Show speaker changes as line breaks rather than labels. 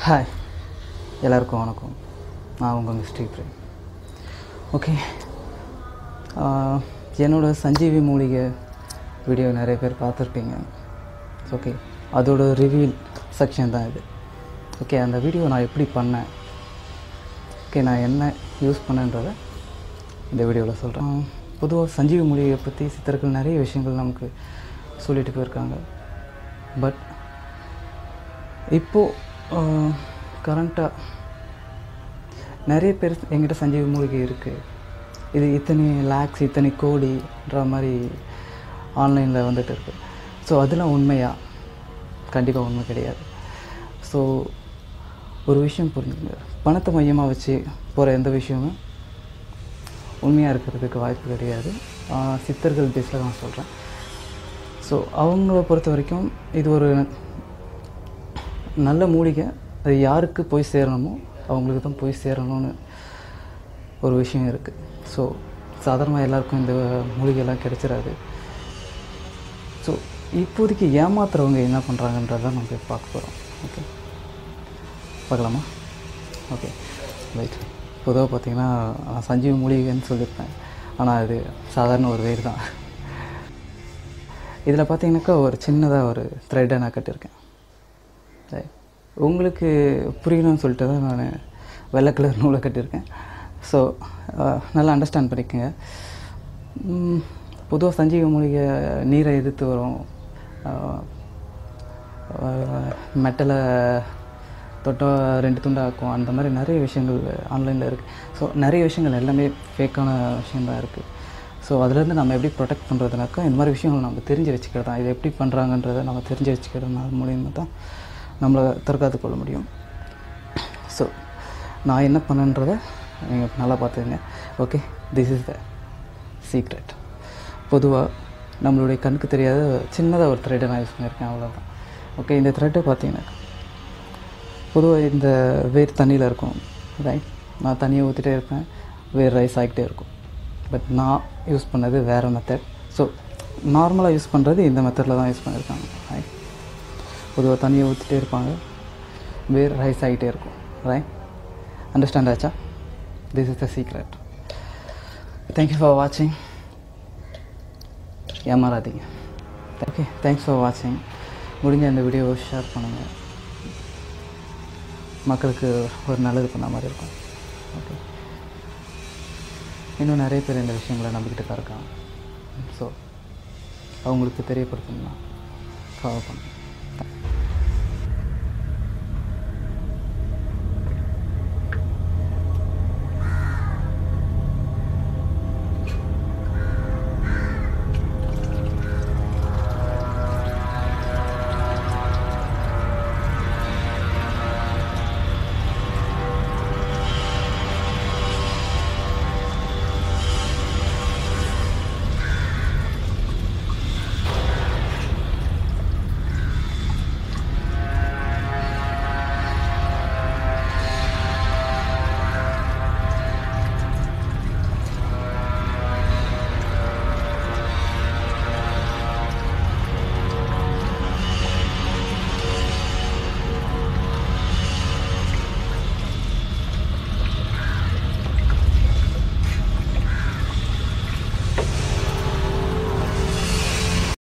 Hi, எல்லாருக்கும் வணக்கம். நான் உங்கள் ஸ்ரீபிரேம். ஓகே, என்னோடய சஞ்சீவி மூலிகை வீடியோ நிறைய பேர் பார்த்துருப்பீங்க. ஓகே, அதோட ரிவீல் செக்ஷன் தான் இது. ஓகே, அந்த வீடியோ நான் எப்படி பண்ணேன், ஓகே நான் என்ன யூஸ் பண்ணேன்றதை இந்த வீடியோவில் சொல்கிறேன். பொதுவாக சஞ்சீவி மூலிகையை பற்றி சித்தர்கள் நிறைய விஷயங்கள் நமக்கு சொல்லிட்டு போயிருக்காங்க. பட் இப்போது கரண்ட்டாக நிறைய பேர் எங்கிட்ட சஞ்சீவி மூலிகை இருக்குது, இது இத்தனை லேக்ஸ் இத்தனை கோடின்ற மாதிரி ஆன்லைனில் வந்துட்டு இருக்குது. ஸோ அதெல்லாம் உண்மையாக? கண்டிப்பாக உண்மை கிடையாது. ஸோ ஒரு விஷயம் புரிஞ்சுங்க, பணத்தை மையமாக வச்சு போகிற எந்த விஷயமும் உண்மையாக இருக்கிறதுக்கு வாய்ப்பு கிடையாது. சித்தர்கள் பேஸில் நான் சொல்கிறேன். ஸோ அவங்கள பொறுத்த வரைக்கும் இது ஒரு நல்ல மூலிகை, அது யாருக்கு போய் சேரணுமோ அவங்களுக்கு தான் போய் சேரணும்னு ஒரு விஷயம் இருக்குது. ஸோ சாதாரணமாக எல்லாருக்கும் இந்த மூலிகைலாம் கிடைச்சிடாது. ஸோ இப்போதைக்கு ஏமாத்துறவங்க என்ன பண்ணுறாங்கன்றதான் நம்ம பார்க்க போகிறோம். ஓகே, பார்க்கலாமா? Okay right. பொதுவாக பார்த்திங்கன்னா சஞ்சீவி மூலிகைன்னு சொல்லியிருப்பேன், ஆனால் அது சாதாரண ஒரு வேர் தான். இதில் பார்த்திங்கனாக்கா ஒரு சின்னதாக ஒரு த்ரெட்டை நான் கட்டியிருக்கேன். உங்களுக்கு புரியணும்னு சொல்லிட்டு தான் நான் வெள்ளை கலர் நூலை கட்டியிருக்கேன். ஸோ நல்லா அண்டர்ஸ்டாண்ட் பண்ணிக்கோங்க. பொதுவாக சஞ்சீவி மூலிகை நீரை எதிர்த்து வரும், மெட்டலை தொட்டால் 2 துண்டாக்கும், அந்த மாதிரி நிறைய விஷயங்கள் ஆன்லைனில் இருக்குது. ஸோ நிறைய விஷயங்கள் எல்லாமே ஃபேக்கான விஷயந்தான் இருக்குது. ஸோ அதுலேருந்து நம்ம எப்படி ப்ரொடெக்ட் பண்ணுறதுனாக்கா இந்த மாதிரி விஷயங்கள் நம்ம தெரிஞ்சு வச்சுக்கிறது தான். இது எப்படி பண்ணுறாங்கன்றதை நம்ம தெரிஞ்சு வச்சுக்கிறதுனால மூலியமாக தான் நம்மளை தற்காத்து கொள்ள முடியும். ஸோ நான் என்ன பண்ணேன்றதை நீங்கள் நல்லா பார்த்துக்கங்க. Okay, this is the secret. பொதுவாக நம்மளுடைய கண்ணுக்கு தெரியாத சின்னதாக ஒரு த்ரெட்டை நான் யூஸ் பண்ணியிருக்கேன், அவ்வளோதான். ஓகே, இந்த த்ரெட்டை பார்த்தீங்கன்னா பொதுவாக இந்த வேர் தண்ணியில் இருக்கும், ரைட்? நான் தண்ணியை ஊற்றிட்டே இருப்பேன், வேர் ரைஸ் ஆகிக்கிட்டே இருக்கும். பட் நான் யூஸ் பண்ணது வேறு மெத்தட். ஸோ நார்மலாக யூஸ் பண்ணுறது இந்த மெத்தடில் தான் யூஸ் பண்ணியிருக்காங்க, ரைட்? பொதுவாக தண்ணியை ஊற்றிட்டே இருப்பாங்க, வேர் ரைஸ் ஆகிட்டே இருக்கும், ரைட்? அண்டர்ஸ்டாண்ட் ஆச்சா? This is the secret. Thank you for வாட்சிங். ஏமாறாதீங்க. ஓகே, தேங்க்ஸ் ஃபார் வாட்சிங். முடிஞ்ச இந்த வீடியோவை ஷேர் பண்ணுங்கள், மக்களுக்கு ஒரு நல்லது பண்ண மாதிரி இருக்கும். ஓகே, இன்னும் நிறைய பேர் இந்த விஷயங்களை நம்பிக்கிட்டு தான் இருக்காங்க. ஸோ அவங்களுக்கு தெரியப்படுத்தணும்னா ஃபாலோ பண்ணுங்கள்.